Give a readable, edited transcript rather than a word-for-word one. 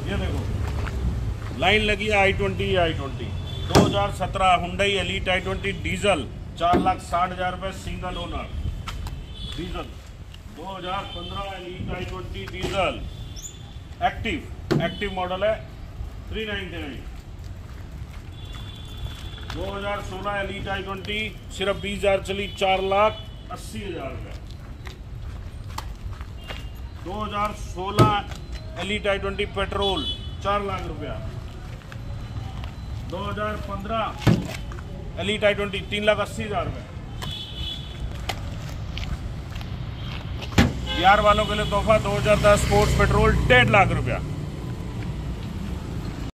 ये देखो लाइन लगी है i20 2017 Hyundai elite i20 diesel 4,60,000 रुपये single owner diesel. 2015 elite i20 diesel active model है 399। 2016 एलीट i20 सिर्फ 20,000 चली 4,80,000 रुपये। 2016 एलीट i20 पेट्रोल 4 लाख रुपया। 2015 एलीट i20 3,80,000 रुपये। बिहार वालों के लिए तोहफा 2010 स्पोर्ट्स पेट्रोल 1.5 लाख रुपया।